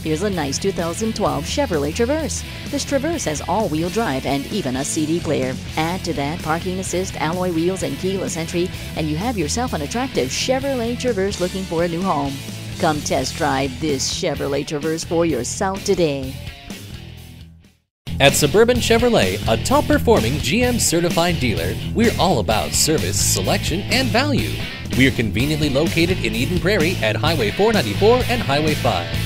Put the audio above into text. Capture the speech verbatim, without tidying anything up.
Here's a nice two thousand twelve Chevrolet Traverse. This Traverse has all-wheel drive and even a C D player. Add to that parking assist, alloy wheels, and keyless entry, and you have yourself an attractive Chevrolet Traverse looking for a new home. Come test drive this Chevrolet Traverse for yourself today. At Suburban Chevrolet, a top-performing G M certified dealer, we're all about service, selection, and value. We are conveniently located in Eden Prairie at Highway four ninety-four and Highway five.